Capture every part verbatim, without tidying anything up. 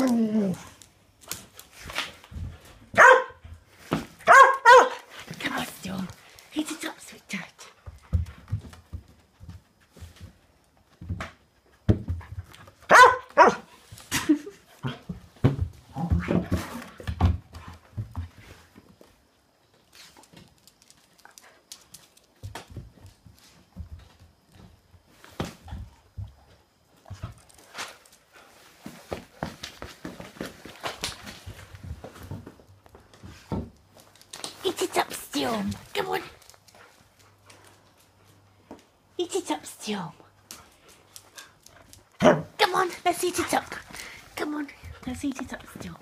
Come on, Storm. Eat it up, sweetheart. Eat it up, Storm. Come on. Eat it up, Storm. Come on, let's eat it up. Come on, let's eat it up, Storm.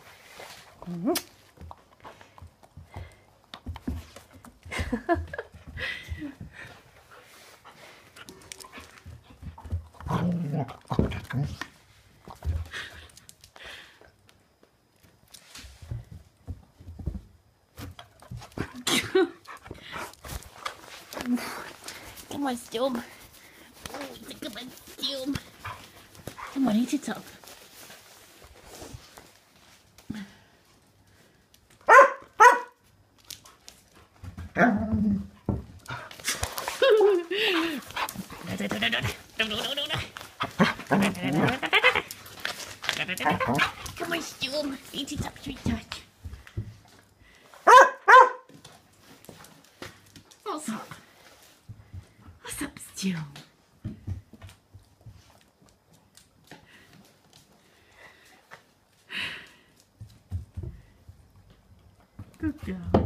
Come on, Storm. Oh, it's a good one, Storm. Come on, eat it up. Come on, Storm. Eat it up, sweetheart. What's up? What's up, Storm? Good girl.